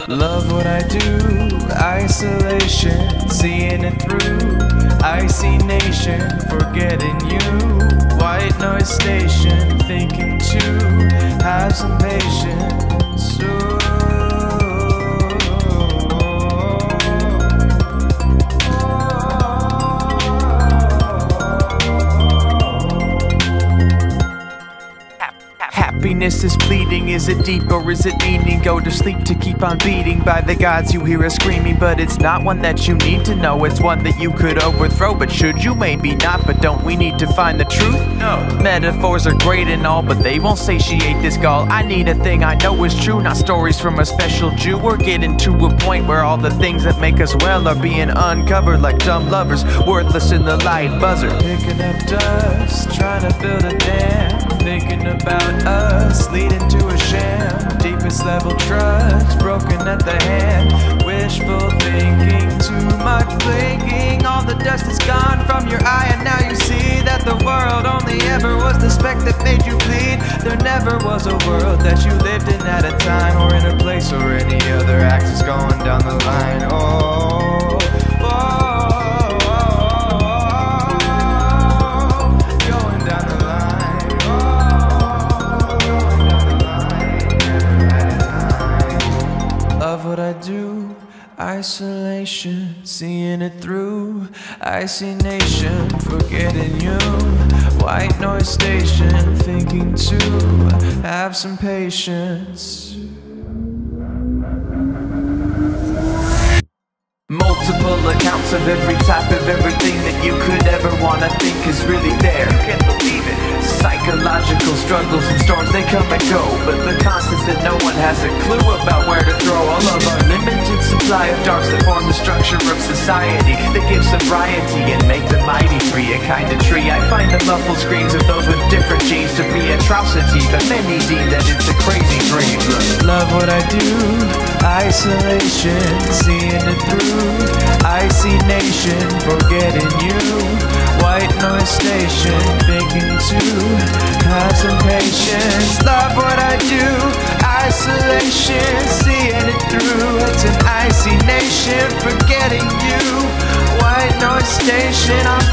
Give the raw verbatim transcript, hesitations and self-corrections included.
Love what I do, isolation, seeing it through. Icy nation, forgetting you. White noise station, thinking to have some patience. Ooh. Happiness is fleeting, is it deep or is it meaning? Go to sleep to keep on beating by the gods you hear us screaming. But it's not one that you need to know, it's one that you could overthrow. But should you? Maybe not, but don't we need to find the truth? No. Metaphors are great and all, but they won't satiate this gall. I need a thing I know is true, not stories from a special Jew. We're getting to a point where all the things that make us well are being uncovered like dumb lovers, worthless in the light buzzer. Picking up dust, trying to build a dam, thinking about us, leading to a sham. Deepest level trust, broken at the hand. Wishful thinking, too much blinking. All the dust is gone from your eye, and now you see that the world only ever was the speck that made you bleed. There never was a world that you lived in at a time, or in a place, or any other axis going down the line. Oh, oh. What I do, isolation, seeing it through. Icy nation, forgetting you. White noise station, thinking to have some patience. Multiple accounts of every type of everything that you could ever wanna think is really there. You can't believe it. Psychological struggles and storms, they come and go, but the constants that no one has a clue about where to throw. All of our limited supply of darks that form the structure of society, that give sobriety and make the mighty free. A kind of tree, I find the muffled screams of those with different genes to be atrocity, but many deem that it's a crazy dream. Love what I do, isolation, seeing it through. Icy nation, forgetting you. White noise station, thinking to have some patience. Love what I do, isolation, seeing it through. It's an icy nation, forgetting you. White noise station, I'm